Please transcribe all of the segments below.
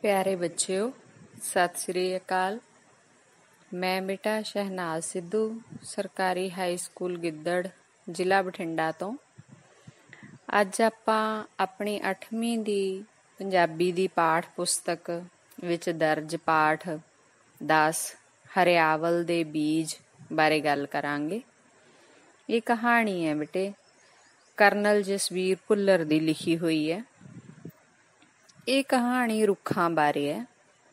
ਪਿਆਰੇ ਬੱਚਿਓ, ਸਤਿ ਸ੍ਰੀ ਅਕਾਲ। ਮੈਂ ਬੇਟਾ ਸ਼ਹਿਨਾਜ਼ ਸਿੱਧੂ, ਸਰਕਾਰੀ ਹਾਈ ਸਕੂਲ ਗਿੱਦੜ, ਜ਼ਿਲ੍ਹਾ ਬਠਿੰਡਾ ਤੋਂ। ਅੱਜ ਆਪਾਂ ਆਪਣੀ 8ਵੀਂ ਦੀ ਪੰਜਾਬੀ ਦੀ ਪਾਠ ਪੁਸਤਕ ਵਿੱਚ ਦਰਜ ਪਾਠ 10 ਹਰਿਆਵਲ ਦੇ ਬੀਜ ਬਾਰੇ ਗੱਲ ਕਰਾਂਗੇ। ਇਹ ਕਹਾਣੀ ਹੈ ਬੇਟੇ, ਕਰਨਲ ਜਸਵੀਰ ਭੁੱਲਰ ਦੀ ਲਿਖੀ ਹੋਈ ਹੈ। ਇਹ ਕਹਾਣੀ ਰੁੱਖਾਂ ਬਾਰੇ ਹੈ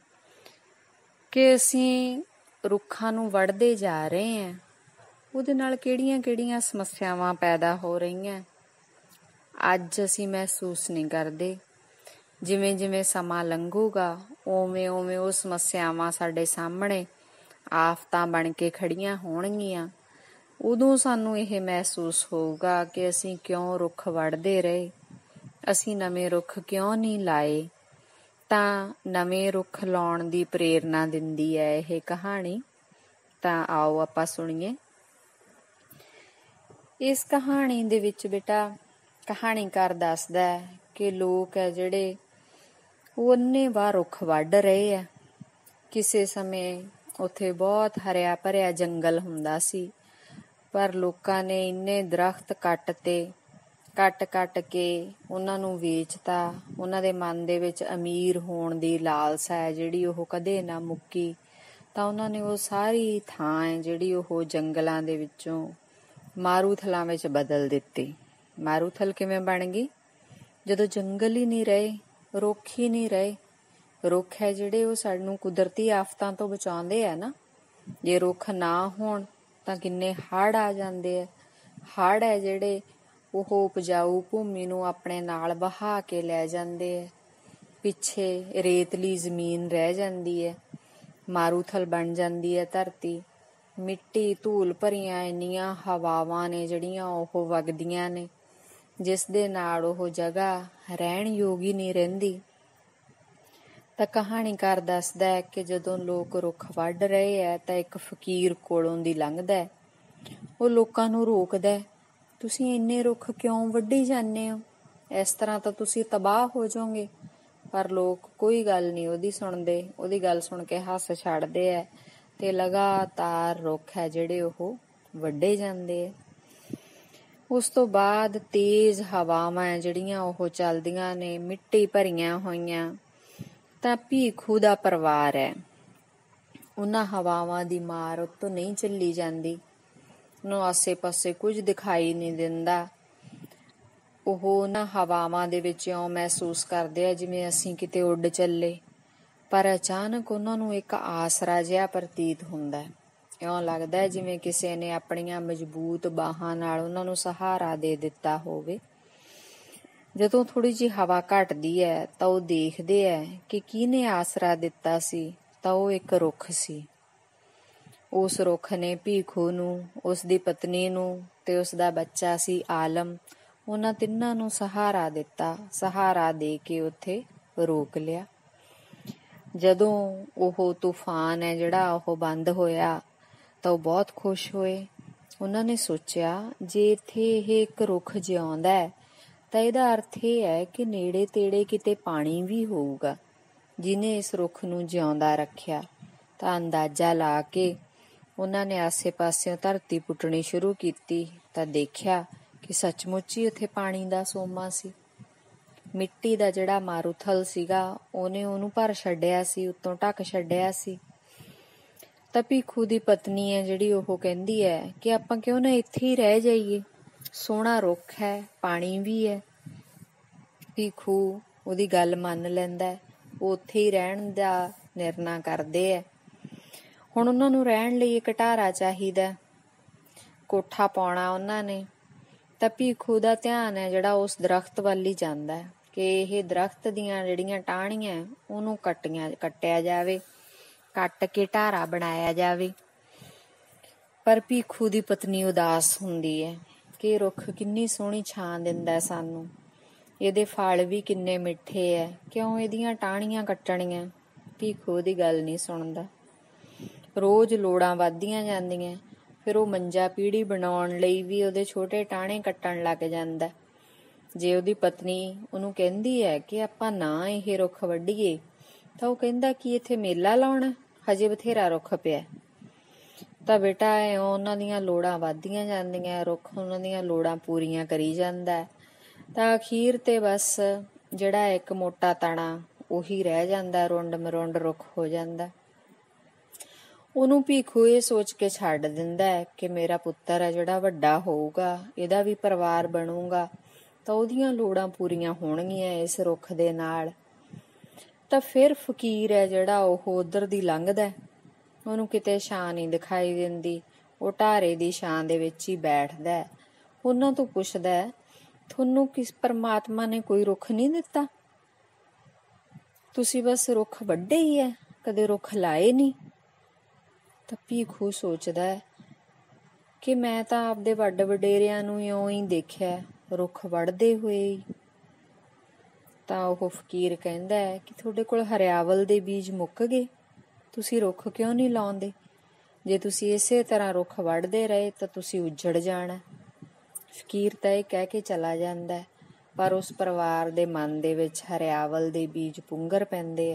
ਕਿ ਅਸੀਂ ਰੁੱਖਾਂ ਨੂੰ ਵੱਢਦੇ ਜਾ ਰਹੇ ਹਾਂ, ਉਹਦੇ ਨਾਲ ਕਿਹੜੀਆਂ-ਕਿਹੜੀਆਂ ਸਮੱਸਿਆਵਾਂ ਪੈਦਾ ਹੋ ਰਹੀਆਂ ਅੱਜ ਅਸੀਂ ਮਹਿਸੂਸ ਨਹੀਂ ਕਰਦੇ। ਜਿਵੇਂ-ਜਿਵੇਂ ਸਮਾਂ ਲੰਘੂਗਾ ਉਵੇਂ-ਉਵੇਂ ਉਹ ਸਮੱਸਿਆਵਾਂ ਸਾਡੇ ਸਾਹਮਣੇ ਆਫਤਾਂ ਬਣ ਕੇ ਖੜੀਆਂ ਹੋਣਗੀਆਂ। ਉਦੋਂ ਸਾਨੂੰ ਇਹ ਮਹਿਸੂਸ ਹੋਊਗਾ ਕਿ ਅਸੀਂ ਕਿਉਂ ਰੁੱਖ ਵੱਢਦੇ ਰਹੇ, ਅਸੀਂ ਨਵੇਂ ਰੁੱਖ ਕਿਉਂ ਨਹੀਂ ਲਾਏ। ਤਾਂ ਨਵੇਂ ਰੁੱਖ ਲਾਉਣ ਦੀ ਪ੍ਰੇਰਨਾ ਦਿੰਦੀ ਹੈ ਇਹ ਕਹਾਣੀ। ਤਾਂ ਆਓ ਆਪਾਂ ਸੁਣੀਏ। ਇਸ ਕਹਾਣੀ ਦੇ ਵਿੱਚ ਬੇਟਾ ਕਹਾਣੀਕਾਰ ਦੱਸਦਾ ਹੈ ਕਿ ਲੋਕ ਹੈ ਜਿਹੜੇ ਉਹ ਅੰਨ੍ਹੇਵਾਹ ਰੁੱਖ ਵੱਢ ਰਹੇ ਆ। ਕਿਸੇ ਸਮੇਂ ਉੱਥੇ ਬਹੁਤ ਹਰਿਆ ਭਰਿਆ ਜੰਗਲ ਹੁੰਦਾ ਸੀ, ਪਰ ਲੋਕਾਂ ਨੇ ਇੰਨੇ ਦਰਖਤ ਕੱਟ ਕੇ ਉਹਨਾਂ ਨੂੰ ਵੇਚਤਾ। ਉਹਨਾਂ ਦੇ ਮਨ ਦੇ ਵਿੱਚ ਅਮੀਰ ਹੋਣ ਦੀ ਲਾਲਸਾ ਹੈ ਜਿਹੜੀ ਉਹ ਕਦੇ ਨਾ ਮੁੱਕੀ। ਤਾਂ ਉਹਨਾਂ ਨੇ ਉਹ ਸਾਰੀ ਥਾਂ ਹੈ ਜਿਹੜੀ ਉਹ ਜੰਗਲਾਂ ਦੇ ਵਿੱਚੋਂ ਮਾਰੂਥਲਾਂ ਵਿੱਚ ਬਦਲ ਦਿੱਤੀ। ਮਾਰੂਥਲ ਕਿਵੇਂ ਬਣ ਗਈ? ਜਦੋਂ ਜੰਗਲ ਹੀ ਨਹੀਂ ਰਹੇ, ਰੁੱਖ ਹੀ ਨਹੀਂ ਰਹੇ। ਰੁੱਖ ਹੈ ਜਿਹੜੇ ਉਹ ਸਾਨੂੰ ਕੁਦਰਤੀ ਆਫਤਾਂ ਤੋਂ ਬਚਾਉਂਦੇ ਆ ਨਾ। ਜੇ ਰੁੱਖ ਨਾ ਹੋਣ ਤਾਂ ਕਿੰਨੇ ਹੜ੍ਹ ਆ ਜਾਂਦੇ ਆ। ਹੜ੍ਹ ਹੈ ਜਿਹੜੇ ਉਹ ਉਪਜਾਊ ਭੂਮੀ ਨੂੰ ਆਪਣੇ ਨਾਲ ਵਹਾ ਕੇ ਲੈ ਜਾਂਦੇ ਹੈ। ਪਿੱਛੇ ਰੇਤਲੀ ਜ਼ਮੀਨ ਰਹਿ ਜਾਂਦੀ ਹੈ, ਮਾਰੂਥਲ ਬਣ ਜਾਂਦੀ ਹੈ ਧਰਤੀ। ਮਿੱਟੀ ਧੂਲ ਭਰੀਆਂ ਇੰਨੀਆਂ ਹਵਾਵਾਂ ਨੇ ਜਿਹੜੀਆਂ ਉਹ ਵਗਦੀਆਂ ਨੇ, ਜਿਸ ਦੇ ਨਾਲ ਉਹ ਜਗ੍ਹਾ ਰਹਿਣ ਯੋਗ ਹੀ ਨਹੀਂ ਰਹਿੰਦੀ। ਤਾਂ ਕਹਾਣੀਕਾਰ ਦੱਸਦਾ ਹੈ ਕਿ ਜਦੋਂ ਲੋਕ ਰੁੱਖ ਵੱਢ ਰਹੇ ਹੈ ਤਾਂ ਇੱਕ ਫਕੀਰ ਕੋਲੋਂ ਦੀ ਲੰਘਦਾ ਹੈ। ਉਹ ਲੋਕਾਂ ਨੂੰ ਰੋਕਦਾ, ਤੁਸੀਂ ਇੰਨੇ ਰੁੱਖ ਕਿਉਂ ਵੱਢੀ ਜਾਂਦੇ ਹੋ? ਇਸ ਤਰ੍ਹਾਂ ਤਾਂ ਤੁਸੀਂ ਤਬਾਹ ਹੋ ਜਾਓਗੇ। ਪਰ ਲੋਕ ਕੋਈ ਗੱਲ ਨਹੀਂ ਉਹਦੀ ਸੁਣਦੇ। ਉਹਦੀ ਗੱਲ ਸੁਣ ਕੇ ਹੱਸ ਛੱਡਦੇ ਹੈ ਤੇ ਲਗਾਤਾਰ ਰੁੱਖ ਹੈ ਜਿਹੜੇ ਉਹ ਵੱਢੇ ਜਾਂਦੇ ਹੈ। ਉਸ ਤੋਂ ਬਾਅਦ ਤੇਜ਼ ਹਵਾਵਾਂ ਜਿਹੜੀਆਂ ਉਹ ਚੱਲਦੀਆਂ ਨੇ, ਮਿੱਟੀ ਭਰੀਆਂ ਹੋਈਆਂ। ਤਾਂ ਭੀਖੂ ਦਾ ਪਰਿਵਾਰ ਹੈ, ਉਹਨਾਂ ਹਵਾਵਾਂ ਦੀ ਮਾਰ ਉੱਤੋਂ ਨਹੀਂ ਝੱਲੀ ਜਾਂਦੀ। ਉਹਨੂੰ ਆਸੇ-ਪਾਸੇ ਕੁਝ ਦਿਖਾਈ ਨਹੀਂ ਦਿੰਦਾ। ਉਹ ਉਹਨਾਂ ਹਵਾਵਾਂ ਦੇ ਵਿੱਚ ਇਉਂ ਮਹਿਸੂਸ ਕਰਦੇ ਆ ਜਿਵੇਂ ਅਸੀਂ ਕਿਤੇ ਉੱਡ ਚੱਲੇ। ਪਰ ਅਚਾਨਕ ਉਹਨਾਂ ਨੂੰ ਇੱਕ ਆਸਰਾ ਜਿਹਾ ਪ੍ਰਤੀਤ ਹੁੰਦਾ। ਇਉਂ ਲੱਗਦਾ ਜਿਵੇਂ ਕਿਸੇ ਨੇ ਆਪਣੀਆਂ ਮਜ਼ਬੂਤ ਬਾਹਾਂ ਨਾਲ ਉਹਨਾਂ ਨੂੰ ਸਹਾਰਾ ਦੇ ਦਿੱਤਾ ਹੋਵੇ। ਜਦੋਂ ਥੋੜ੍ਹੀ ਜਿਹੀ ਹਵਾ ਘਟਦੀ ਹੈ ਤਾਂ ਉਹ ਦੇਖਦੇ ਹੈ ਕਿ ਕਿਹਨੇ ਆਸਰਾ ਦਿੱਤਾ ਸੀ। ਤਾਂ ਉਹ ਇੱਕ ਰੁੱਖ ਸੀ। ਉਸ ਰੁੱਖ ਨੇ ਭੀਖੂ ਨੂੰ, ਉਸ ਦੀ ਪਤਨੀ ਨੂੰ ਤੇ ਉਸ ਦਾ ਬੱਚਾ ਸੀ ਆਲਮ, ਉਹਨਾਂ ਤਿੰਨਾਂ ਨੂੰ ਸਹਾਰਾ ਦਿੱਤਾ। ਸਹਾਰਾ ਦੇ ਕੇ ਉੱਥੇ ਰੋਕ ਲਿਆ। ਜਦੋਂ ਉਹ ਤੂਫਾਨ ਹੈ ਜਿਹੜਾ ਉਹ ਬੰਦ ਹੋਇਆ ਤਾਂ ਉਹ ਬਹੁਤ ਖੁਸ਼ ਹੋਏ। ਉਹਨਾਂ ਨੇ ਸੋਚਿਆ ਜੇ ਇੱਥੇ ਇਹ ਇੱਕ ਰੁੱਖ ਜਿਉਂਦਾ ਹੈ ਤਾਂ ਇਹਦਾ ਅਰਥ ਇਹ ਹੈ ਕਿ ਨੇੜੇ ਤੇੜੇ ਕਿਤੇ ਪਾਣੀ ਵੀ ਹੋਊਗਾ ਜਿਹਨੇ ਇਸ ਰੁੱਖ ਨੂੰ ਜਿਉਂਦਾ ਰੱਖਿਆ। ਤਾਂ ਅੰਦਾਜ਼ਾ ਲਾ ਕੇ ਉਹਨਾਂ ਨੇ ਆਸੇ-ਪਾਸਿਓਂ ਧਰਤੀ ਪੁੱਟਣੀ ਸ਼ੁਰੂ ਕੀਤੀ ਤਾਂ ਦੇਖਿਆ ਕਿ ਸੱਚਮੁੱਚ ਹੀ ਉੱਥੇ ਪਾਣੀ ਦਾ ਸੋਮਾ ਸੀ। ਮਿੱਟੀ ਦਾ ਜਿਹੜਾ ਮਾਰੂਥਲ ਸੀਗਾ ਉਹਨੇ ਉਹਨੂੰ ਭਰ ਛੱਡਿਆ ਸੀ, ਉੱਤੋਂ ਢੱਕ ਛੱਡਿਆ ਸੀ। ਤਾਂ ਭੀਖੂ ਦੀ ਪਤਨੀ ਹੈ ਜਿਹੜੀ ਉਹ ਕਹਿੰਦੀ ਹੈ ਕਿ ਆਪਾਂ ਕਿਉਂ ਨਾ ਇੱਥੇ ਹੀ ਰਹਿ ਜਾਈਏ, ਸੋਹਣਾ ਰੁੱਖ ਹੈ, ਪਾਣੀ ਵੀ ਹੈ। ਭੀਖੂ ਉਹਦੀ ਗੱਲ ਮੰਨ ਲੈਂਦਾ, ਉਹ ਉੱਥੇ ਹੀ ਰਹਿਣ ਦਾ ਨਿਰਣਾ ਕਰਦੇ ਹੈ। ਹੁਣ ਉਹਨਾਂ ਨੂੰ ਰਹਿਣ ਲਈ ਇੱਕ ਢਾਰਾ ਚਾਹੀਦਾ, ਕੋਠਾ ਪਾਉਣਾ ਉਹਨਾਂ ਨੇ। ਤਾਂ ਭੀਖੂ ਦਾ ਧਿਆਨ ਹੈ ਜਿਹੜਾ ਉਸ ਦਰਖਤ ਵੱਲ ਹੀ ਜਾਂਦਾ ਕਿ ਇਹ ਦਰਖਤ ਦੀਆਂ ਜਿਹੜੀਆਂ ਟਾਹਣੀਆਂ ਉਹਨੂੰ ਕੱਟਿਆ ਜਾਵੇ, ਕੱਟ ਕੇ ਢਾਰਾ ਬਣਾਇਆ ਜਾਵੇ। ਪਰ ਭੀਖੂ ਦੀ ਪਤਨੀ ਉਦਾਸ ਹੁੰਦੀ ਹੈ ਕਿ ਰੁੱਖ ਕਿੰਨੀ ਸੋਹਣੀ ਛਾਂ ਦਿੰਦਾ ਸਾਨੂੰ, ਇਹਦੇ ਫਲ ਵੀ ਕਿੰਨੇ ਮਿੱਠੇ ਹੈ, ਕਿਉਂ ਇਹਦੀਆਂ ਟਾਹਣੀਆਂ ਕੱਟਣੀਆਂ? ਭੀਖੂ ਦੀ ਗੱਲ ਨਹੀਂ ਸੁਣਦਾ। ਰੋਜ਼ ਲੋੜਾਂ ਵੱਧਦੀਆਂ ਜਾਂਦੀਆਂ, ਫਿਰ ਉਹ ਮੰਜਾ ਪੀੜ੍ਹੀ ਬਣਾਉਣ ਲਈ ਵੀ ਉਹਦੇ ਛੋਟੇ ਟਾਹਣੇ ਕੱਟਣ ਲੱਗ ਜਾਂਦਾ। ਜੇ ਉਹਦੀ ਪਤਨੀ ਉਹਨੂੰ ਕਹਿੰਦੀ ਹੈ ਕਿ ਆਪਾਂ ਨਾ ਇਹ ਰੁੱਖ ਵੱਢੀਏ ਤਾਂ ਉਹ ਕਹਿੰਦਾ ਕਿ ਇੱਥੇ ਮੇਲਾ ਲਾਉਣਾ, ਹਜੇ ਬਥੇਰਾ ਰੁੱਖ ਪਿਆ। ਤਾਂ ਬੇਟਾ ਉਹਨਾਂ ਦੀਆਂ ਲੋੜਾਂ ਵੱਧਦੀਆਂ ਜਾਂਦੀਆਂ, ਰੁੱਖ ਉਹਨਾਂ ਦੀਆਂ ਲੋੜਾਂ ਪੂਰੀਆਂ ਕਰੀ ਜਾਂਦਾ। ਤਾਂ ਅਖੀਰ ਤੇ ਬਸ ਜਿਹੜਾ ਇੱਕ ਮੋਟਾ ਤਣਾ ਉਹੀ ਰਹਿ ਜਾਂਦਾ, ਰੁੰਡ ਮਰੁੰਡ ਰੁੱਖ ਹੋ ਜਾਂਦਾ। ਉਹਨੂੰ ਭੀਖੂ ਇਹ ਸੋਚ ਕੇ ਛੱਡ ਦਿੰਦਾ ਕਿ ਮੇਰਾ ਪੁੱਤਰ ਹੈ ਜਿਹੜਾ ਵੱਡਾ ਹੋਊਗਾ, ਇਹਦਾ ਵੀ ਪਰਿਵਾਰ ਬਣੂਗਾ, ਤਾਂ ਉਹਦੀਆਂ ਲੋੜਾਂ ਪੂਰੀਆਂ ਹੋਣਗੀਆਂ ਇਸ ਰੁੱਖ ਦੇ ਨਾਲ। ਤਾਂ ਫਿਰ ਫਕੀਰ ਹੈ ਜਿਹੜਾ ਉਹ ਉਧਰ ਦੀ ਲੰਘਦਾ, ਉਹਨੂੰ ਕਿਤੇ ਛਾਂ ਨਹੀਂ ਦਿਖਾਈ ਦਿੰਦੀ, ਉਹ ਢਾਰੇ ਦੀ ਛਾਂ ਦੇ ਵਿੱਚ ਹੀ ਬੈਠਦਾ। ਉਹਨਾਂ ਤੋਂ ਪੁੱਛਦਾ, ਤੁਹਾਨੂੰ ਕਿਸ ਪਰਮਾਤਮਾ ਨੇ ਕੋਈ ਰੁੱਖ ਨਹੀਂ ਦਿੱਤਾ? ਤੁਸੀਂ ਬਸ ਰੁੱਖ ਵੱਢੇ ਹੀ ਹੈ, ਕਦੇ ਰੁੱਖ ਲਾਏ ਨਹੀਂ। ਤਾਂ ਭੀਖੂ ਸੋਚਦਾ ਕਿ ਮੈਂ ਤਾਂ ਆਪਦੇ ਵੱਡ ਵਡੇਰਿਆਂ ਨੂੰ ਇਉਂ ਹੀ ਦੇਖਿਆ, ਰੁੱਖ ਵੱਢਦੇ ਹੋਏ ਹੀ। ਤਾਂ ਉਹ ਫਕੀਰ ਕਹਿੰਦਾ ਕਿ ਤੁਹਾਡੇ ਕੋਲ ਹਰਿਆਵਲ ਦੇ ਬੀਜ ਮੁੱਕ ਗਏ, ਤੁਸੀਂ ਰੁੱਖ ਕਿਉਂ ਨਹੀਂ ਲਾਉਂਦੇ? ਜੇ ਤੁਸੀਂ ਇਸੇ ਤਰ੍ਹਾਂ ਰੁੱਖ ਵੱਢਦੇ ਰਹੇ ਤਾਂ ਤੁਸੀਂ ਉੱਜੜ ਜਾਣਾ। ਫਕੀਰ ਤਾਂ ਇਹ ਕਹਿ ਕੇ ਚਲਾ ਜਾਂਦਾ, ਪਰ ਉਸ ਪਰਿਵਾਰ ਦੇ ਮਨ ਦੇ ਵਿੱਚ ਹਰਿਆਵਲ ਦੇ ਬੀਜ ਪੁੰਗਰ ਪੈਂਦੇ ਆ।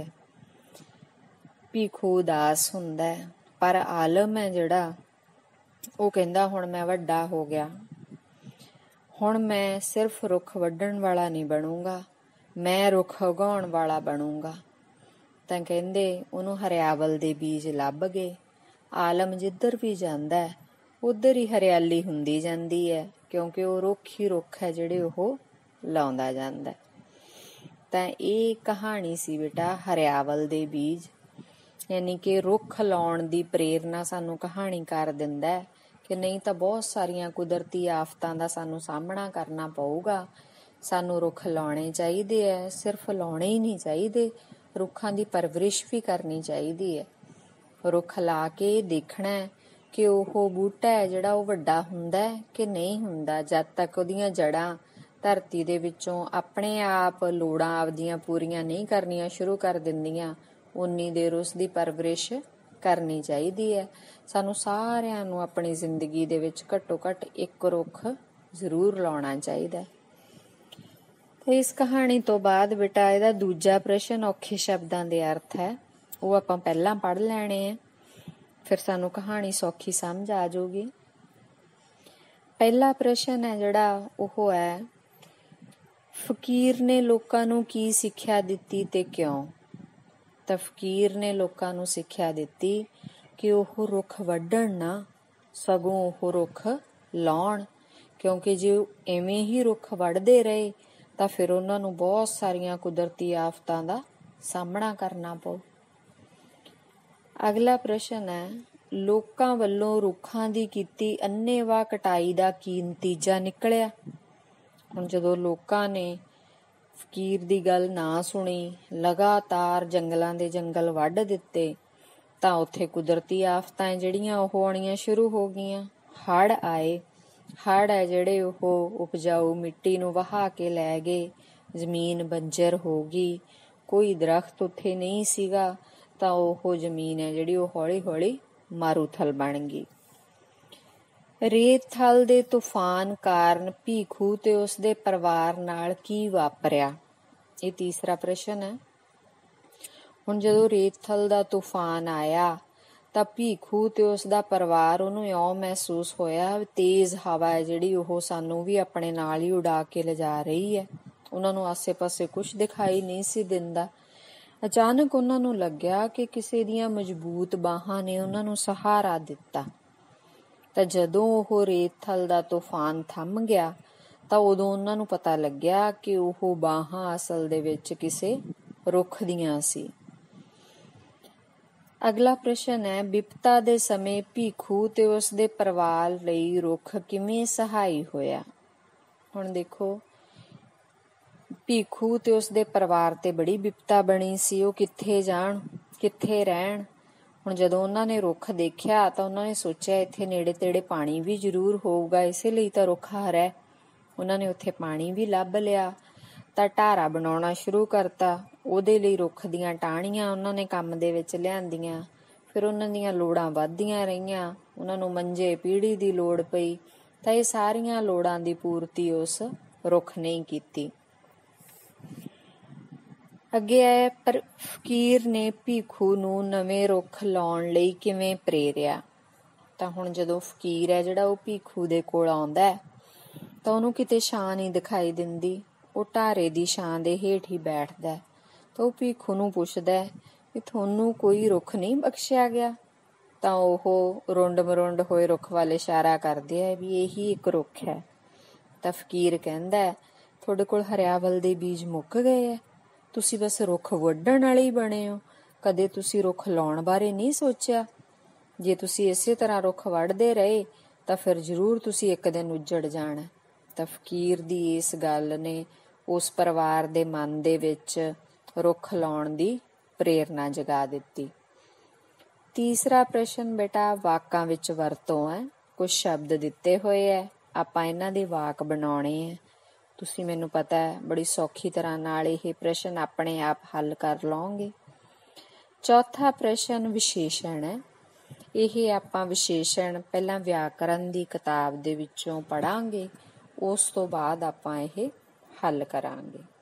ਭੀਖੂ ਉਦਾਸ ਹੁੰਦਾ, ਪਰ ਆਲਮ ਹੈ ਜਿਹੜਾ ਉਹ ਕਹਿੰਦਾ ਹੁਣ ਮੈਂ ਵੱਡਾ ਹੋ ਗਿਆ, ਹੁਣ ਮੈਂ ਸਿਰਫ ਰੁੱਖ ਵੱਢਣ ਵਾਲਾ ਨਹੀਂ ਬਣੂੰਗਾ, ਮੈਂ ਰੁੱਖ ਉਗਾਉਣ ਵਾਲਾ ਬਣੂੰਗਾ। ਤਾਂ ਕਹਿੰਦੇ ਉਹਨੂੰ ਹਰਿਆਵਲ ਦੇ ਬੀਜ ਲੱਭ ਗਏ। ਆਲਮ ਜਿੱਧਰ ਵੀ ਜਾਂਦਾ ਉੱਧਰ ਹੀ ਹਰਿਆਲੀ ਹੁੰਦੀ ਜਾਂਦੀ ਹੈ, ਕਿਉਂਕਿ ਉਹ ਰੁੱਖ ਹੀ ਰੁੱਖ ਹੈ ਜਿਹੜੇ ਉਹ ਲਾਉਂਦਾ ਜਾਂਦਾ। ਤਾਂ ਇਹ ਕਹਾਣੀ ਸੀ ਬੇਟਾ ਹਰਿਆਵਲ ਦੇ ਬੀਜ, ਯਾਨੀ ਕਿ ਰੁੱਖ ਲਾਉਣ ਦੀ ਪ੍ਰੇਰਨਾ ਸਾਨੂੰ ਕਹਾਣੀਕਾਰ ਦਿੰਦਾ ਕਿ ਨਹੀਂ ਤਾਂ ਬਹੁਤ ਸਾਰੀਆਂ ਕੁਦਰਤੀ ਆਫਤਾਂ ਦਾ ਸਾਨੂੰ ਸਾਹਮਣਾ ਕਰਨਾ ਪਊਗਾ। ਸਾਨੂੰ ਰੁੱਖ ਲਾਉਣੇ ਚਾਹੀਦੇ ਹੈ, ਸਿਰਫ ਲਾਉਣੇ ਹੀ ਨਹੀਂ ਚਾਹੀਦੇ, ਰੁੱਖਾਂ ਦੀ ਪਰਵਰਿਸ਼ ਵੀ ਕਰਨੀ ਚਾਹੀਦੀ ਹੈ। ਰੁੱਖ ਲਾ ਕੇ ਦੇਖਣਾ ਕਿ ਉਹ ਬੂਟਾ ਹੈ ਜਿਹੜਾ ਉਹ ਵੱਡਾ ਹੁੰਦਾ ਕਿ ਨਹੀਂ ਹੁੰਦਾ। ਜਦ ਤੱਕ ਉਹਦੀਆਂ ਜੜ੍ਹਾਂ ਧਰਤੀ ਦੇ ਵਿੱਚੋਂ ਆਪਣੇ ਆਪ ਲੋੜਾਂ ਆਪਦੀਆਂ ਪੂਰੀਆਂ ਨਹੀਂ ਕਰਨੀਆਂ ਸ਼ੁਰੂ ਕਰ ਦਿੰਦੀਆਂ, ਉਨੀ ਦੇਰ ਉਸ ਦੀ ਪਰਵਰਿਸ਼ ਕਰਨੀ ਚਾਹੀਦੀ ਹੈ। ਸਾਨੂੰ ਸਾਰਿਆਂ ਨੂੰ ਆਪਣੀ ਜ਼ਿੰਦਗੀ ਦੇ ਵਿੱਚ ਘੱਟੋ ਘੱਟ ਇੱਕ ਰੁੱਖ ਜ਼ਰੂਰ ਲਾਉਣਾ ਚਾਹੀਦਾ। ਤੇ ਇਸ ਕਹਾਣੀ ਤੋਂ ਬਾਅਦ ਬੇਟਾ ਇਹਦਾ ਦੂਜਾ ਪ੍ਰਸ਼ਨ ਔਖੇ ਸ਼ਬਦਾਂ ਦੇ ਅਰਥ ਹੈ, ਉਹ ਆਪਾਂ ਪਹਿਲਾਂ ਪੜ੍ਹ ਲੈਣੇ ਆ, ਫਿਰ ਸਾਨੂੰ ਕਹਾਣੀ ਸੌਖੀ ਸਮਝ ਆ ਜਾਊਗੀ। ਪਹਿਲਾ ਪ੍ਰਸ਼ਨ ਹੈ ਜਿਹੜਾ ਉਹ ਹੈ, ਫਕੀਰ ਨੇ ਲੋਕਾਂ ਨੂੰ ਕੀ ਸਿੱਖਿਆ ਦਿੱਤੀ ਤੇ ਕਿਉਂ? ਤਾਂ ਫਕੀਰ ਨੇ ਲੋਕਾਂ ਨੂੰ ਸਿੱਖਿਆ ਦਿੱਤੀ ਕਿ ਉਹ ਰੁੱਖ ਵੱਢਣ ਨਾ, ਸਗੋਂ ਉਹ ਰੁੱਖ ਲਾਉਣ, ਕਿਉਂਕਿ ਜੇ ਐਵੇਂ ਹੀ ਰੁੱਖ ਵੱਢਦੇ ਰਹੇ ਤਾਂ ਫਿਰ ਉਹਨਾਂ ਨੂੰ ਬਹੁਤ ਸਾਰੀਆਂ ਕੁਦਰਤੀ ਆਫਤਾਂ ਦਾ ਸਾਹਮਣਾ ਕਰਨਾ ਪਊ। ਅਗਲਾ ਪ੍ਰਸ਼ਨ ਹੈ, ਲੋਕਾਂ ਵੱਲੋਂ ਰੁੱਖਾਂ ਦੀ ਕੀਤੀ ਅੰਨ੍ਹੇਵਾਹ ਕਟਾਈ ਦਾ ਕੀ ਨਤੀਜਾ ਨਿਕਲਿਆ? ਹੁਣ ਜਦੋਂ ਲੋਕਾਂ ਨੇ ਫਕੀਰ ਦੀ ਗੱਲ ਨਾ ਸੁਣੀ, ਲਗਾਤਾਰ ਜੰਗਲਾਂ ਦੇ ਜੰਗਲ ਵੱਢ ਦਿੱਤੇ, ਤਾਂ ਉੱਥੇ ਕੁਦਰਤੀ ਆਫਤਾਂ ਜਿਹੜੀਆਂ ਉਹ ਆਉਣੀਆਂ ਸ਼ੁਰੂ ਹੋ ਗਈਆਂ। ਹੜ੍ਹ ਆਏ, ਹੜ੍ਹ ਹੈ ਜਿਹੜੇ ਉਹ ਉਪਜਾਊ ਮਿੱਟੀ ਨੂੰ ਵਹਾ ਕੇ ਲੈ ਗਏ, ਜ਼ਮੀਨ ਬੰਜਰ ਹੋ ਗਈ, ਕੋਈ ਦਰਖਤ ਉੱਥੇ ਨਹੀਂ ਸੀਗਾ, ਤਾਂ ਉਹ ਜ਼ਮੀਨ ਹੈ ਜਿਹੜੀ ਉਹ ਹੌਲੀ ਹੌਲੀ ਮਾਰੂਥਲ ਬਣ ਗਈ। ਰੇਤ-ਥਲ ਦੇ ਤੂਫਾਨ ਕਾਰਨ ਭੀਖੂ ਤੇ ਉਸਦੇ ਪਰਿਵਾਰ ਨਾਲ ਕੀ ਵਾਪਰਿਆ? ਇਹ ਤੀਸਰਾ ਪ੍ਰਸ਼ਨ ਹੈ। ਹੁਣ ਜਦੋਂ ਰੇਤ-ਥਲ ਦਾ ਤੂਫਾਨ ਆਇਆ ਤਾਂ ਭੀਖੂ ਤੇ ਉਸਦਾ ਪਰਿਵਾਰ, ਉਹਨੂੰ ਇਉਂ ਮਹਿਸੂਸ ਹੋਇਆ ਤੇਜ਼ ਹਵਾ ਹੈ ਜਿਹੜੀ ਉਹ ਸਾਨੂੰ ਵੀ ਆਪਣੇ ਨਾਲ ਹੀ ਉਡਾ ਕੇ ਲਿਜਾ ਰਹੀ ਹੈ। ਉਹਨਾਂ ਨੂੰ ਆਸੇ-ਪਾਸੇ ਕੁਛ ਦਿਖਾਈ ਨਹੀਂ ਸੀ ਦਿੰਦਾ। ਅਚਾਨਕ ਉਹਨਾਂ ਨੂੰ ਲੱਗਿਆ ਕਿ ਕਿਸੇ ਦੀਆਂ ਮਜ਼ਬੂਤ ਬਾਹਾਂ ਨੇ ਉਹਨਾਂ ਨੂੰ ਸਹਾਰਾ ਦਿੱਤਾ। ਤਾਂ ਜਦੋਂ ਉਹ ਰੇਤ-ਥਲ ਦਾ ਤੂਫਾਨ ਥੰਮ ਗਿਆ ਤਾਂ ਉਦੋਂ ਉਹਨਾਂ ਨੂੰ ਪਤਾ ਲੱਗਿਆ ਕਿ ਉਹ ਬਾਹਾਂ ਅਸਲ ਦੇ ਵਿੱਚ ਕਿਸੇ ਰੁੱਖ ਦੀਆਂ ਸੀ। ਅਗਲਾ ਪ੍ਰਸ਼ਨ ਹੈ, ਵਿਪਤਾ ਦੇ ਸਮੇਂ ਭੀਖੂ ਤੇ ਉਸਦੇ ਪਰਿਵਾਰ ਲਈ ਰੁੱਖ ਕਿਵੇਂ ਸਹਾਈ ਹੋਇਆ? ਹੁਣ ਦੇਖੋ, ਭੀਖੂ ਤੇ ਉਸਦੇ ਪਰਿਵਾਰ ਤੇ ਬੜੀ ਵਿਪਤਾ ਬਣੀ ਸੀ, ਉਹ ਕਿੱਥੇ ਜਾਣ, ਕਿੱਥੇ ਰਹਿਣ। ਹੁਣ ਜਦੋਂ ਉਹਨਾਂ ਨੇ ਰੁੱਖ ਦੇਖਿਆ ਤਾਂ ਉਹਨਾਂ ਨੇ ਸੋਚਿਆ ਇੱਥੇ ਨੇੜੇ ਤੇੜੇ ਪਾਣੀ ਵੀ ਜ਼ਰੂਰ ਹੋਊਗਾ, ਇਸੇ ਲਈ ਤਾਂ ਰੁੱਖ ਹਰਾ। ਉਹਨਾਂ ਨੇ ਉੱਥੇ ਪਾਣੀ ਵੀ ਲੱਭ ਲਿਆ ਤਾਂ ਢਾਰਾ ਬਣਾਉਣਾ ਸ਼ੁਰੂ ਕਰਤਾ। ਉਹਦੇ ਲਈ ਰੁੱਖ ਦੀਆਂ ਟਾਹਣੀਆਂ ਉਹਨਾਂ ਨੇ ਕੰਮ ਦੇ ਵਿੱਚ ਲਿਆਂਦੀਆਂ। ਫਿਰ ਉਹਨਾਂ ਦੀਆਂ ਲੋੜਾਂ ਵੱਧਦੀਆਂ ਰਹੀਆਂ, ਉਹਨਾਂ ਨੂੰ ਮੰਜੇ ਪੀੜ੍ਹੀ ਦੀ ਲੋੜ ਪਈ, ਤਾਂ ਇਹ ਸਾਰੀਆਂ ਲੋੜਾਂ ਦੀ ਪੂਰਤੀ ਉਸ ਰੁੱਖ ਨੇ ਕੀਤੀ। ਅੱਗੇ ਹੈ, ਪਰ ਫਕੀਰ ਨੇ ਭੀਖੂ ਨੂੰ ਨਵੇਂ ਰੁੱਖ ਲਾਉਣ ਲਈ ਕਿਵੇਂ ਪ੍ਰੇਰਿਆ। ਤਾਂ ਹੁਣ ਜਦੋਂ ਫਕੀਰ ਹੈ ਜਿਹੜਾ ਉਹ ਭੀਖੂ ਦੇ ਕੋਲ ਆਉਂਦਾ ਹੈ ਤਾਂ ਉਹਨੂੰ ਕਿਤੇ ਛਾਂ ਨਹੀਂ ਦਿਖਾਈ ਦਿੰਦੀ। ਉਹ ਢਾਰੇ ਦੀ ਛਾਂ ਦੇ ਹੇਠ ਹੀ ਬੈਠਦਾ ਹੈ। ਤਾਂ ਉਹ ਭੀਖੂ ਨੂੰ ਪੁੱਛਦਾ ਕਿ ਤੁਹਾਨੂੰ ਕੋਈ ਰੁੱਖ ਨਹੀਂ ਬਖਸ਼ਿਆ ਗਿਆ। ਤਾਂ ਉਹ ਰੁੰਡ ਮਰੁੰਡ ਹੋਏ ਰੁੱਖ ਵੱਲ ਇਸ਼ਾਰਾ ਕਰਦੇ ਹੈ ਵੀ ਇਹੀ ਇੱਕ ਰੁੱਖ ਹੈ। ਤਾਂ ਫਕੀਰ ਕਹਿੰਦਾ ਤੁਹਾਡੇ ਕੋਲ ਹਰਿਆਵਲ ਦੇ ਬੀਜ ਮੁੱਕ ਗਏ ਹੈ, ਤੁਸੀਂ ਬਸ ਰੁੱਖ ਵੱਢਣ ਵਾਲੇ ਹੀ ਬਣੇ ਹੋ, ਕਦੇ ਤੁਸੀਂ ਰੁੱਖ ਲਾਉਣ ਬਾਰੇ ਨਹੀਂ ਸੋਚਿਆ। ਜੇ ਤੁਸੀਂ ਇਸੇ ਤਰ੍ਹਾਂ ਰੁੱਖ ਵੱਢਦੇ ਰਹੇ ਤਾਂ ਫਿਰ ਜ਼ਰੂਰ ਤੁਸੀਂ ਇੱਕ ਦਿਨ ਉੱਜੜ ਜਾਣਾ। ਤਾਂ ਫਕੀਰ ਦੀ ਇਸ ਗੱਲ ਨੇ ਉਸ ਪਰਿਵਾਰ ਦੇ ਮਨ ਦੇ ਵਿੱਚ ਰੁੱਖ ਲਾਉਣ ਦੀ ਪ੍ਰੇਰਨਾ ਜਗਾ ਦਿੱਤੀ। ਤੀਸਰਾ ਪ੍ਰਸ਼ਨ ਬੇਟਾ ਵਾਕਾਂ ਵਿੱਚ ਵਰਤੋਂ ਹੈ। ਕੁਝ ਸ਼ਬਦ ਦਿੱਤੇ ਹੋਏ ਹੈ, ਆਪਾਂ ਇਹਨਾਂ ਦੇ ਵਾਕ ਬਣਾਉਣੇ ਹੈ। ਤੁਸੀਂ ਮੈਨੂੰ ਪਤਾ ਹੈ ਬੜੀ ਸੌਖੀ ਤਰ੍ਹਾਂ ਨਾਲ ਇਹ ਪ੍ਰਸ਼ਨ ਆਪਣੇ ਆਪ ਹੱਲ ਕਰ ਲਓਗੇ। ਚੌਥਾ ਪ੍ਰਸ਼ਨ ਵਿਸ਼ੇਸ਼ਣ ਹੈ। ਇਹ ਆਪਾਂ ਵਿਸ਼ੇਸ਼ਣ ਪਹਿਲਾਂ ਵਿਆਕਰਨ ਦੀ ਕਿਤਾਬ ਦੇ ਵਿੱਚੋਂ ਪੜ੍ਹਾਂਗੇ, ਉਸ ਤੋਂ ਬਾਅਦ ਆਪਾਂ ਇਹ ਹੱਲ ਕਰਾਂਗੇ।